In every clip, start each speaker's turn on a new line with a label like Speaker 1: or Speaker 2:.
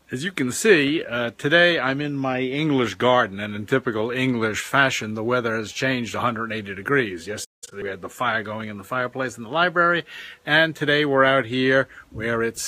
Speaker 1: As you can see, today I'm in my English garden, and in typical English fashion, the weather has changed 180 degrees. Yesterday we had the fire going in the fireplace in the library, and today we're out here where it's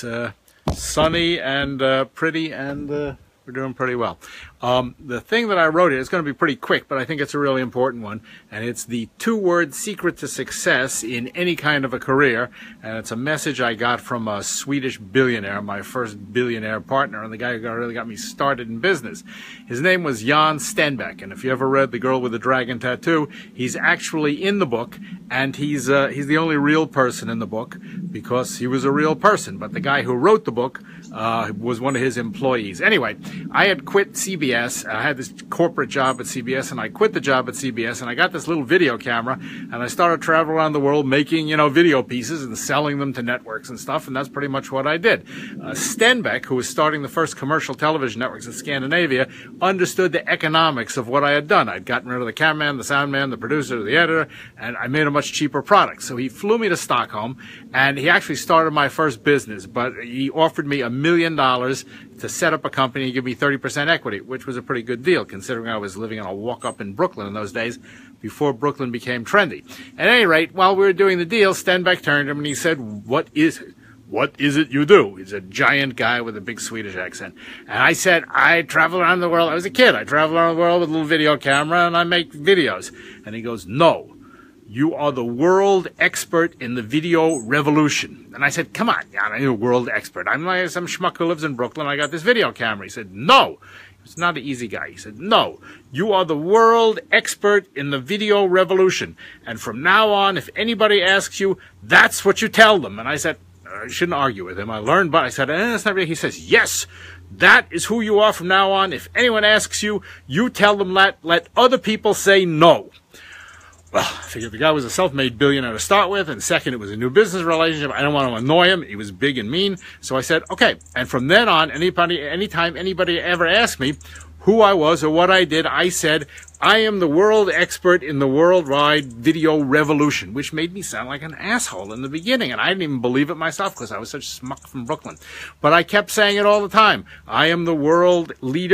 Speaker 1: sunny and pretty, and we're doing pretty well. The thing that I wrote here is going to be pretty quick, but I think it's a really important one, and it's the two-word secret to success in any kind of a career, and it's a message I got from a Swedish billionaire, my first billionaire partner, and the guy who really got me started in business. His name was Jan Stenbeck, and if you ever read The Girl with the Dragon Tattoo, he's actually in the book, and he's the only real person in the book because he was a real person, but the guy who wrote the book was one of his employees. Anyway, I had quit CBS. I had this corporate job at CBS, and I quit the job at CBS, and I got this little video camera, and I started traveling around the world making, video pieces and selling them to networks and stuff, and that's pretty much what I did. Stenbeck, who was starting the first commercial television networks in Scandinavia, understood the economics of what I had done. I'd gotten rid of the cameraman, the sound man, the producer, the editor, and I made a much cheaper product. So he flew me to Stockholm, and he actually started my first business, but he offered me $1 million to set up a company and give me 30% equity, which was a pretty good deal, considering I was living on a walk-up in Brooklyn in those days, before Brooklyn became trendy. At any rate, while we were doing the deal, Stenbeck turned to him and he said, "What is it? What is it you do?" He's a giant guy with a big Swedish accent. And I said, "I travel around the world." I was a kid. I travel around the world with a little video camera and I make videos. And he goes, "No. You are the world expert in the video revolution." And I said, "Come on, Jan, I'm a world expert. I'm like some schmuck who lives in Brooklyn. I got this video camera." He said, "No." He's not an easy guy. He said, "No. You are the world expert in the video revolution. And from now on, if anybody asks you, that's what you tell them." And I said, I shouldn't argue with him. I learned, but I said, that's not really. He says, "Yes, that is who you are from now on. If anyone asks you, you tell them let other people say no." Well, I figured the guy was a self-made billionaire to start with, and second, it was a new business relationship. I don't want to annoy him. He was big and mean. So I said, okay. And from then on, anytime anybody ever asked me who I was or what I did, I said, "I am the world expert in the worldwide video revolution," which made me sound like an asshole in the beginning, and I didn't even believe it myself because I was such a smuck from Brooklyn. But I kept saying it all the time. I am the world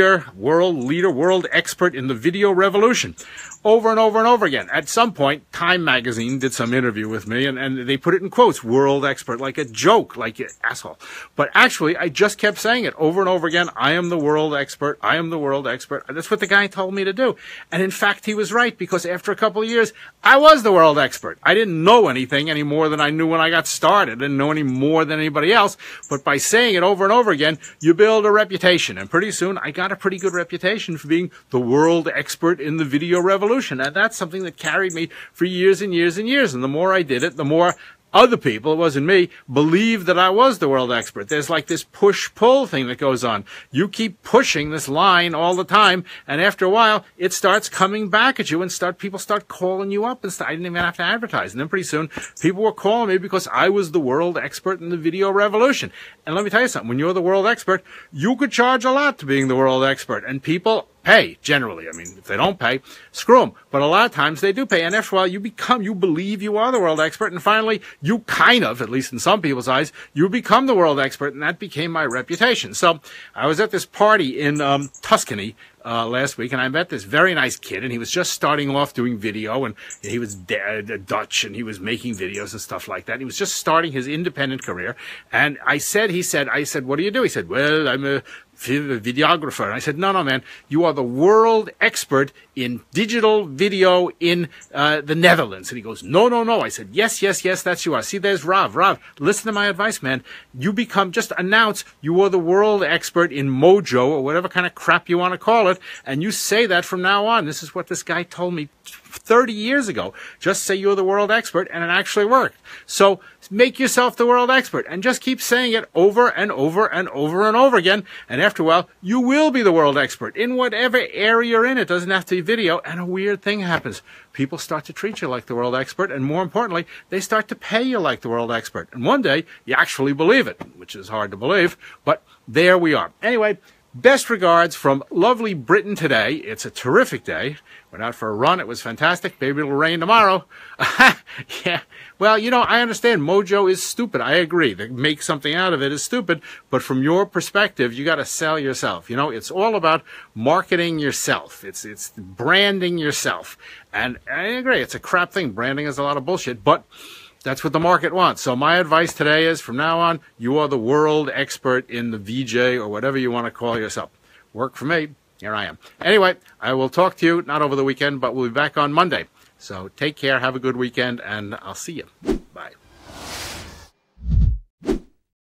Speaker 1: expert in the video revolution. Over and over and over again. At some point, Time magazine did some interview with me, and they put it in quotes, world expert, like a joke, like an asshole. But actually, I just kept saying it over and over again. I am the world expert. I am the world expert. That's what the guy told me to do. And in fact, he was right, because after a couple of years, I was the world expert. I didn't know anything any more than I knew when I got started. I didn't know any more than anybody else. But by saying it over and over again, you build a reputation. And pretty soon, I got a pretty good reputation for being the world expert in the video revolution. And that's something that carried me for years and years and years. And the more I did it, the more other people, it wasn't me, believed that I was the world expert. There's like this push-pull thing that goes on. You keep pushing this line all the time, and after a while, it starts coming back at you, and people start calling you up. And I didn't even have to advertise. And then pretty soon, people were calling me because I was the world expert in the video revolution. And let me tell you something. When you're the world expert, you could charge a lot to being the world expert. And people pay, generally. I mean, if they don't pay, screw them. But a lot of times they do pay. And after a while, you believe you are the world expert. And finally, you kind of, at least in some people's eyes, you become the world expert. And that became my reputation. So I was at this party in Tuscany last week, and I met this very nice kid, and he was just starting off doing video, and he was Dutch, and he was making videos and stuff like that. He was just starting his independent career. And I said, "What do you do?" He said, "Well, I'm a videographer." And I said, no, man, you are the world expert in digital video in the Netherlands. And he goes, no. I said, yes, that's you are. See, there's Rav, listen to my advice, man. Just announce you are the world expert in Mojo, or whatever kind of crap you want to call it, and you say that from now on. This is what this guy told me 30 years ago. Just say you're the world expert, and it actually worked. So make yourself the world expert, and just keep saying it over and over and over and over again, and after a while, you will be the world expert in whatever area you're in. It doesn't have to be video, and a weird thing happens. People start to treat you like the world expert, and more importantly, they start to pay you like the world expert. And one day, you actually believe it, which is hard to believe, but there we are. Anyway, Best regards from lovely Britain today. It's a terrific day. Went out for a run. It was fantastic. Maybe it'll rain tomorrow. Yeah. Well, you know, I understand mojo is stupid. I agree. To make something out of it is stupid. But from your perspective, you got to sell yourself. You know, it's all about marketing yourself. It's branding yourself. And I agree. It's a crap thing. Branding is a lot of bullshit. But that's what the market wants. So my advice today is, from now on, you are the world expert in the VJ or whatever you want to call yourself. Work for me. Here I am. Anyway, I will talk to you, not over the weekend, but we'll be back on Monday. So take care, have a good weekend, and I'll see you. Bye.